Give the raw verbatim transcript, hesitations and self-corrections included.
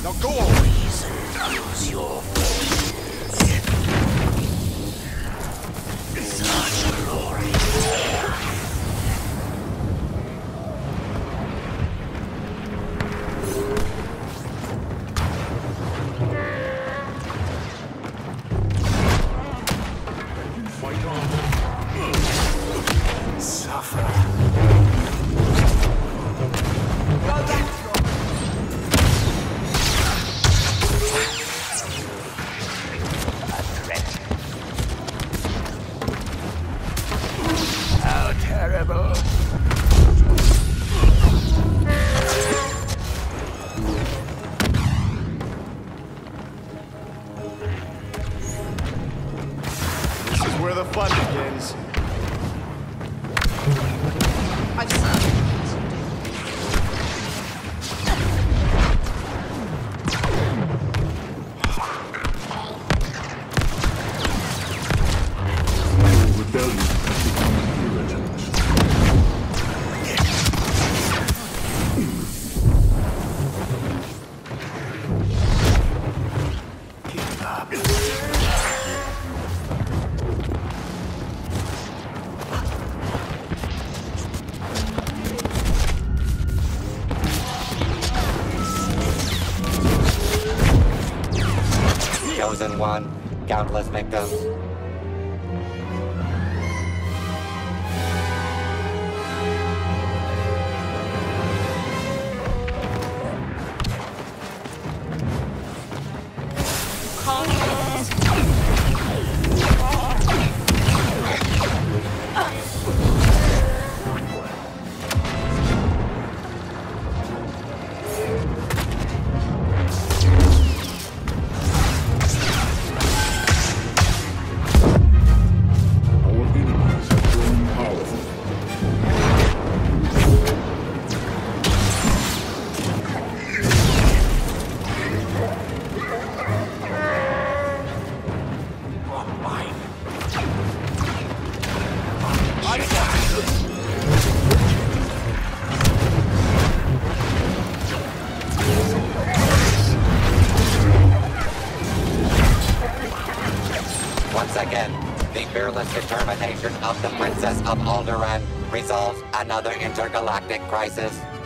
Now go away. Reason knows your such glory. Fight on. Suffer. How terrible. This is where the fun begins. I've seen Rebellion has become irritant. Keep up. Chosen one, countless victims. Our enemies have grown powerful. Once again, the fearless determination of the Princess of Alderaan resolves another intergalactic crisis.